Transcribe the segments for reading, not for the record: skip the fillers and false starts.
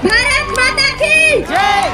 भारत माता की जय।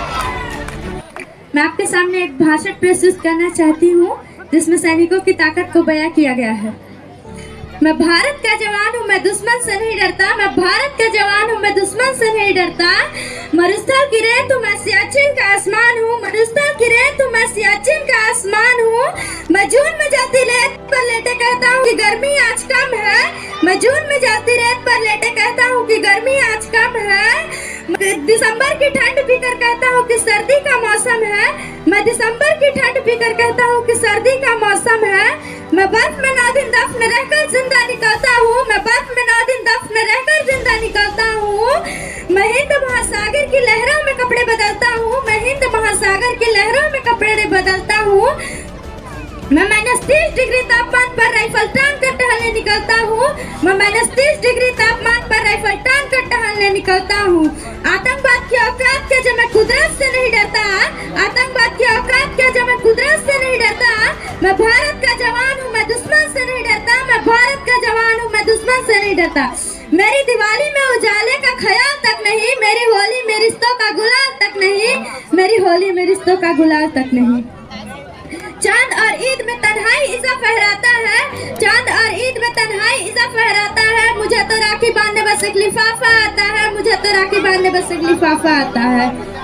मैं आपके सामने एक भाषण प्रस्तुत करना चाहती हूँ जिसमें सैनिकों की ताकत को बयां किया गया है। मैं भारत का जवान हूँ, मैं दुश्मन से नहीं डरता। मैं भारत का जवान हूँ, मैं दुश्मन से नहीं डरता। मरुस्थल की रेत हूँ, मैं सियाचिन का आसमान हूँ। मरुस्थल की रेत हूँ, मैं सियाचिन का आसमान हूँ। मैं जून में जाती रेत पर लेटे कहता हूँ कि गर्मी आज कम है। मैं जून में जाती रेत पर लेटे कहता हूँ कि गर्मी आज कम है। दिसंबर की ठंड पीकर कहता हूँ कि सर्दी का मौसम है। मैं दिसंबर की ठंड पीकर कहता हूँ कि सर्दी का मौसम है। मैं बर्फ में 9 दिन दफन रहकर जिंदा निकलता हूँ। मैं बर्फ में 9 दिन दफन रहकर जिंदा निकलता हूँ। मैं हिंद महासागर की लहरों में कपड़े बदलता हूँ। मैं हिंद महासागर की लहरों में कपड़े बदलता हूँ। मैं -30 डिग्री तापमान पर राइफल टांग कर टहलने निकलता हूँ। मैं -30 डिग्री तापमान पर राइफल टांग कर टहलने निकलता हूँ। आतंकवाद की औकात क्या जब मैं कुदरत से नहीं डरता। आतंकवाद की औकात क्या जब मैं कुदरत से नहीं डरता। मैं भारत का जवान हूँ, मैं दुश्मन से नहीं डरता। मैं भारत का जवान हूँ, मैं दुश्मन से नहीं डरता। मेरी दिवाली में उजाले का ख्याल तक नहीं। मेरी होली में रिश्तों का गुलाल तक नहीं। मेरी होली में रिश्तों का गुलाल तक नहीं। चांद और ईद में तन्हाई इज़ा फहराता है। चांद और ईद में तन्हाई इज़ा फहराता है। मुझे तो राखी बांधने बस एक लिफाफा आता है। मुझे तो राखी बांधने बस एक लिफाफा आता है।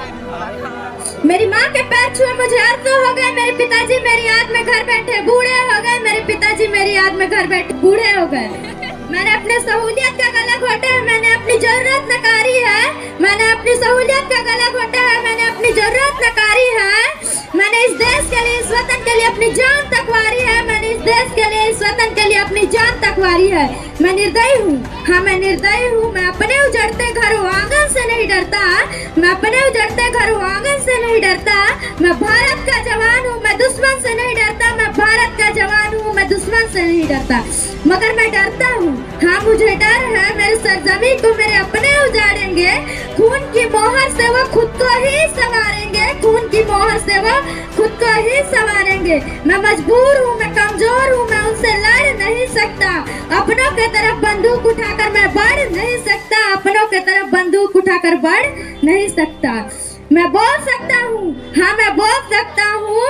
मेरी माँ के पैर छुए मुझे अर्ज़ हो गए। मेरे पिताजी मेरी याद में घर बैठे बूढ़े हो गए। मेरे पिताजी मेरी याद में घर बैठे बूढ़े हो गए। मैंने अपने सहूलियत का गला घोटा है। मैंने अपनी जरूरत नकारी है। मैंने अपनी सहूलियत का गला घोटा है। मैंने अपनी जरूरत नकारी है। मैंने इस देश के लिए, इस वतन के लिए अपनी जान तक वारी है। मैंने इस देश के लिए, इस वतन के लिए अपनी जान तक वारी है। मैं निर्दयी हूँ, हाँ मैं निर्दयी हूँ। मैं अपने उजड़ते घर आंगन से नहीं डरता। मैं अपने उजड़ते घर आंगन से नहीं डरता। मैं भारत का जवान हूँ, मैं दुश्मन से नहीं डरता। मैं भारत का जवान हूँ, मैं दुश्मन से नहीं डरता। मगर मैं डरता हूँ, हाँ मुझे डर है। मेरे सरजमी को मेरे अपने उजाड़ेंगे। खून की मोहर से वो खुद को ही संवारेंगे। खून की मोहर से वो खुद को ही संवारेंगे। मैं मजबूर हूँ, मैं कमजोर हूँ, मैं उनसे लड़ नहीं सकता। अपनों के तरफ बंदूक उठाकर मैं बढ़ नहीं सकता। अपनों के तरफ बंदूक उठाकर बढ़ नहीं सकता। मैं बोल सकता हूँ, हाँ मैं बोल सकता हूँ।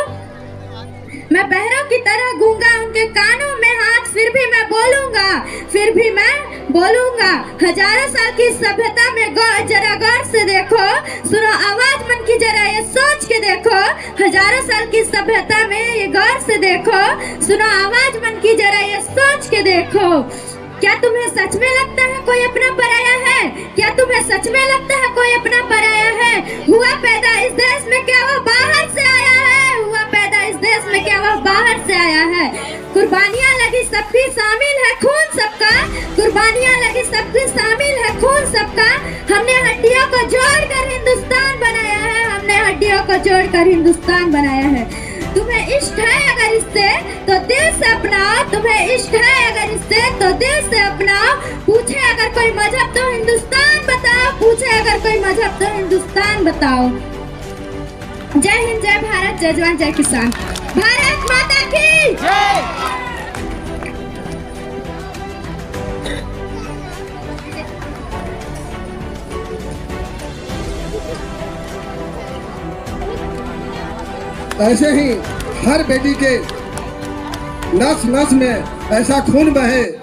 मैं बहरों की तरह गूंगा, उनके कानों में हाथ, फिर भी मैं बोलूंगा, फिर भी मैं बोलूंगा। हजारों साल की सभ्यता में जरा गौर से देखो, सुनो आवाज मन की जरा ये सोच के देखो। हजारों साल की सभ्यता में ये गौर से देखो, सुनो आवाज मन की जरा ये सोच के देखो। क्या तुम्हें सच में लगता है कोई अपना पराया है? क्या तुम्हें सच में लगता है कोई अपना पराया है? हुआ पैदा इस देश में क्या वो बाहर से आया है? हुआ पैदा इस देश में क्या वो बाहर से आया है? कुर्बानियां लगी सबकी शामिल है खून सबका। कुर्बानियां लगी सबकी शामिल है खून सबका। हमने हड्डियों को जोड़कर हिंदुस्तान बनाया है। हमने हड्डियों को जोड़कर हिंदुस्तान बनाया है। तुम्हें इश्क है अगर इससे तो दिल से अपनाओ। तुम्हें इश्क है अगर इससे तो दिल से अपनाओ। पूछे अगर कोई मजहब तो हिंदुस्तान बताओ। पूछे अगर कोई मजहब तो हिंदुस्तान बताओ। जय हिंद, जय भारत, जय जवान, जय किसान। भारत माता की जय। ऐसे ही हर बेटी के नस नस में ऐसा खून बहे